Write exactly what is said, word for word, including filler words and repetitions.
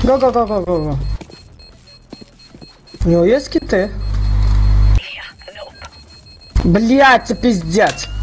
Го, го, го, го, го, го. У него есть киты? Блять, пиздец.